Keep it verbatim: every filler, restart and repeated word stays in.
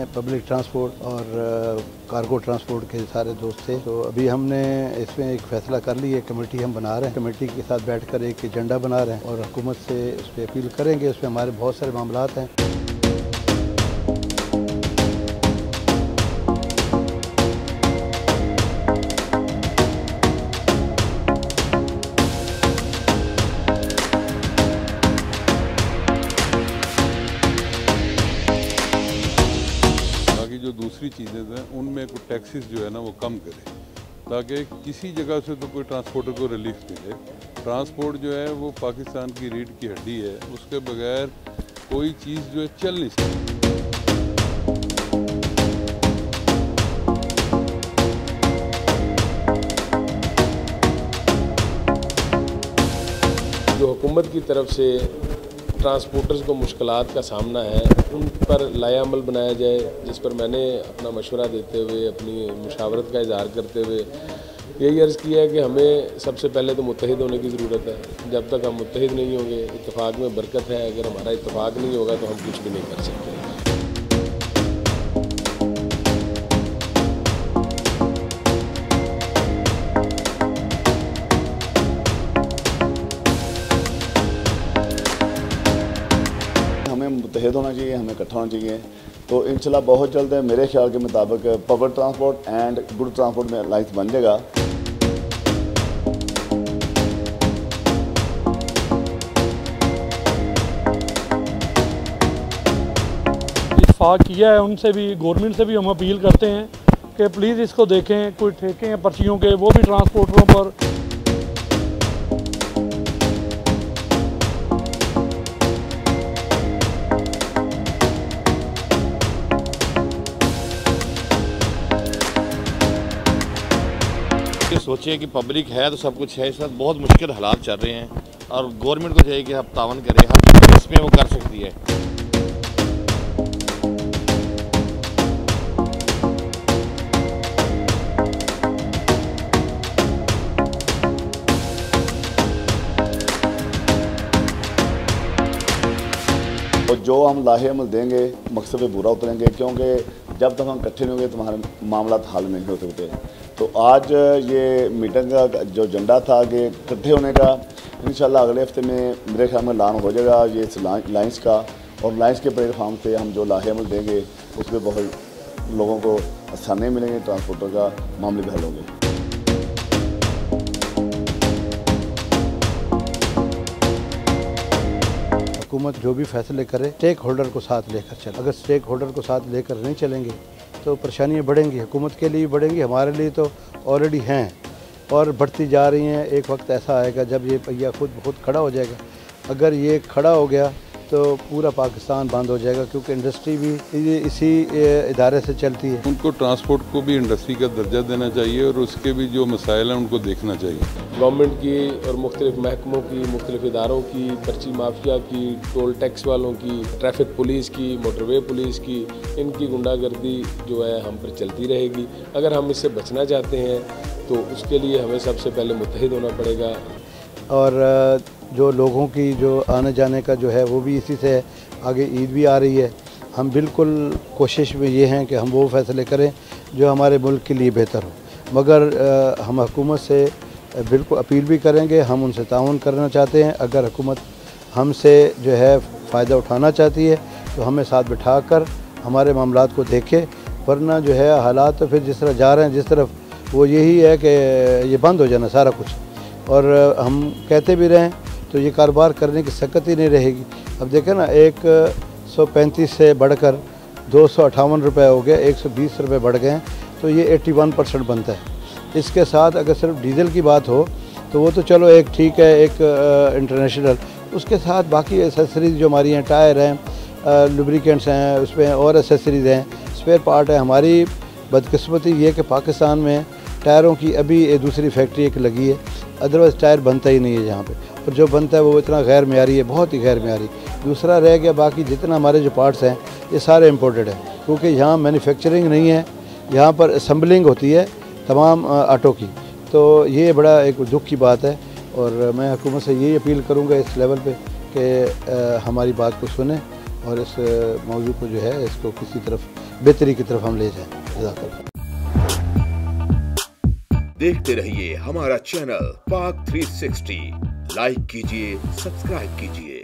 Public transport और cargo transport के सारे दोस्त थे। तो अभी हमने इसमें एक फ़ैसला कर लिया, कमेटी हम बना रहे हैं। कमेटी के साथ बैठकर एक एजेंडा बना रहे हैं और हुकूमत से उस पर अपील करेंगे। उसमें हमारे बहुत सारे मामलात हैं। जो दूसरी चीज़ें हैं उनमें कोई टैक्सेस जो है ना वो कम करे, ताकि किसी जगह से तो कोई ट्रांसपोर्टर को रिलीफ मिले। ट्रांसपोर्ट जो है वो पाकिस्तान की रीढ़ की हड्डी है, उसके बगैर कोई चीज़ जो है चल नहीं सकती। जो हुकूमत की तरफ से ट्रांसपोर्टर्स को मुश्किलात का सामना है, उन पर लायामल बनाया जाए, जिस पर मैंने अपना मशवरा देते हुए, अपनी मुशावरत का इजहार करते हुए यही अर्ज़ किया है कि हमें सबसे पहले तो मुत्तहिद होने की ज़रूरत है। जब तक हम मुत्तहिद नहीं होंगे, इत्तेफाक में बरकत है। अगर हमारा इत्तेफाक नहीं होगा तो हम कुछ भी नहीं कर सकते। हमें मुत्तहिद होना चाहिए, हमें इकट्ठा होना चाहिए। तो इंशाल्लाह बहुत जल्द है, मेरे ख्याल के मुताबिक public transport and good transport में अलायंस बन जाएगा। इत्तेफाक किया है, उनसे भी, गवर्नमेंट से भी हम अपील करते हैं कि प्लीज़ इसको देखें। कोई ठेके हैं पर्चियों के, वो भी ट्रांसपोर्टरों पर सोचिए कि पब्लिक है तो सब कुछ है। इस वक्त बहुत मुश्किल हालात चल रहे हैं और गवर्नमेंट को चाहिए कि आप तावन करें, हर इसमें वो कर सकती है। और जो हम लाहे अमल देंगे मकसद पे पूरा उतरेंगे, क्योंकि जब तक हम इकट्ठे नहीं होंगे तो हमारे मामला हल नहीं हो सकते। तो आज ये मीटिंग का जो एजेंडा था कि इकट्ठे होने का, इंशाल्लाह अगले हफ्ते में मेरे ख्याल में ऐलान हो जाएगा ये इस लाइन्स का। और लाइन्स के प्लेटफार्म से हम जो लाहे अमल देंगे उस पर बहुत लोगों को आसानी मिलेंगे, ट्रांसपोर्टर का मामले भी हल होंगे। हुकूमत जो भी फैसले करे स्टेक होल्डर को साथ लेकर चले। अगर स्टेक होल्डर को साथ लेकर नहीं चलेंगे तो परेशानियां बढ़ेंगी, हुकूमत के लिए बढ़ेंगी, हमारे लिए तो ऑलरेडी हैं और बढ़ती जा रही हैं। एक वक्त ऐसा आएगा जब ये पहिया खुद खुद खड़ा हो जाएगा। अगर ये खड़ा हो गया तो पूरा पाकिस्तान बंद हो जाएगा, क्योंकि इंडस्ट्री भी इसी इदारे से चलती है। उनको ट्रांसपोर्ट को भी इंडस्ट्री का दर्जा देना चाहिए और उसके भी जो मसाइल हैं उनको देखना चाहिए। गवर्नमेंट की और मुख्तलिफ महकमों की, मुख्तलिफ इदारों की, पर्ची माफिया की, टोल टैक्स वालों की, ट्रैफिक पुलिस की, मोटरवे पुलिस की, इनकी गुंडागर्दी जो है हम पर चलती रहेगी। अगर हम इससे बचना चाहते हैं तो उसके लिए हमें सबसे पहले मुत्तहिद होना पड़ेगा। और जो लोगों की जो आने जाने का जो है वो भी इसी से, आगे ईद भी आ रही है। हम बिल्कुल कोशिश में ये हैं कि हम वो फ़ैसले करें जो हमारे मुल्क के लिए बेहतर हो, मगर आ, हम हुकूमत से बिल्कुल अपील भी करेंगे, हम उनसे ताउन करना चाहते हैं। अगर हुकूमत हमसे जो है फ़ायदा उठाना चाहती है तो हमें साथ बिठा कर हमारे मामलात को देखे, वरना जो है हालात तो फिर जिस तरह जा रहे हैं जिस तरफ, वो यही है कि ये बंद हो जाना सारा कुछ। और हम कहते भी रहें तो ये कारोबार करने की सकत ही नहीं रहेगी। अब देखें ना, एक सौ पैंतीस से बढ़कर दो सौ अट्ठावन रुपये हो गया, एक सौ बीस रुपये बढ़ गए हैं, तो ये इक्यासी परसेंट बनता है। इसके साथ अगर सिर्फ डीजल की बात हो तो वो तो चलो एक ठीक है, एक इंटरनेशनल, उसके साथ बाकी एसेसरीज़ जो हमारी हैं, टायर हैं, लुब्रिकेंट्स हैं, उसमें और एसेसरीज़ हैं, स्पेयर पार्ट है। हमारी बदकिस्मती ये कि पाकिस्तान में टायरों की अभी एक दूसरी फैक्ट्री एक लगी है, अदरवाइज़ टायर बनता ही नहीं है यहाँ पे, और जो बनता है वो इतना गैर मेयारी है, बहुत ही गैर मेयारी। दूसरा रह गया, बाकी जितना हमारे जो पार्ट्स हैं ये सारे इम्पोर्टेड हैं, क्योंकि यहाँ मैन्युफैक्चरिंग नहीं है, यहाँ पर असम्बलिंग होती है तमाम ऑटो की। तो ये बड़ा एक दुख की बात है और मैं हुकूमत से यही अपील करूँगा इस लेवल पे कि हमारी बात को सुने और इस मौजू को जो है इसको किसी तरफ बेहतरी की तरफ हम ले जाएँ। जज़ाकल्लाह। देखते रहिए हमारा channel Pak three sixty, like कीजिए, सब्सक्राइब कीजिए।